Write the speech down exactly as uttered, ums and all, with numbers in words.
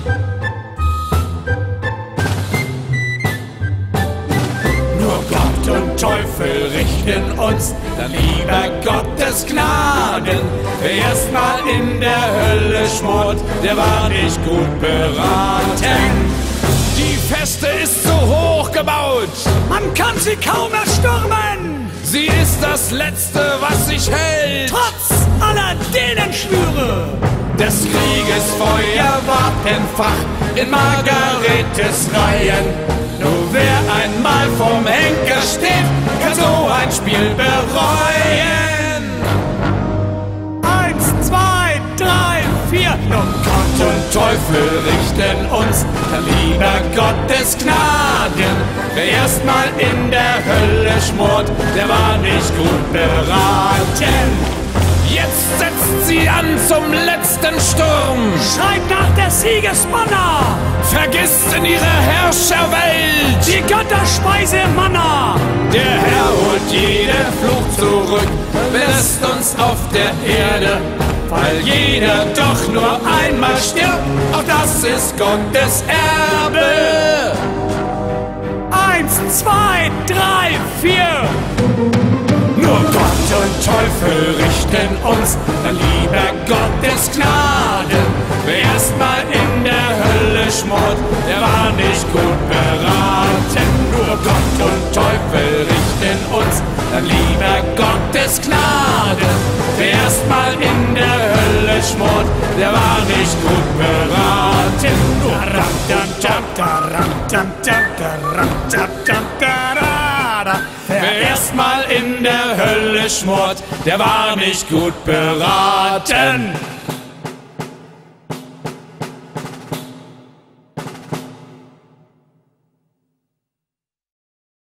Nur Gott und Teufel richten uns, dann lieber Gottes Gnaden. Wer erstmal in der Hölle schmort, der war nicht gut beraten. Die Feste ist so hoch gebaut, Man kann sie kaum erstürmen, sie ist das Letzte, was sich hält. trotz aller Dänenschwüre. Des Krieges Feuer ward entfacht in Margaretes Reihen. Nur wer einmal vom Henker steht, kann so ein Spiel bereuen. Eins, zwei, drei, vier. Nun Gott und Teufel richten uns, dann lieber Gottes Gnaden. Wer erstmal in der Hölle schmort, der war nicht gut beraten. Jetzt setzt sie an zum letzten Sturm, Schreit nach der Siegesmanna, vergisst in ihrer Herrscherwelt. die Götterspeise Manna. Der Herr holt jede Flucht zurück, belässt uns auf der Erde, weil jeder doch nur einmal stirbt, auch das ist Gottes Erbe. Eins, zwei, drei, vier. Nur Gott und Teufel richten uns, dann lieber Gottes Gnade. Wer erstmal in der Hölle schmort, der war nicht gut beraten. Nur Gott und Teufel richten uns, dann lieber Gottes Gnade. Wer erstmal in der Hölle schmort, der war nicht gut beraten. Nur ram, dam, dam, daram, dam, dam, daram, dam, dam, darada. Wer erstmal in der Hölle schmort, der war nicht gut beraten.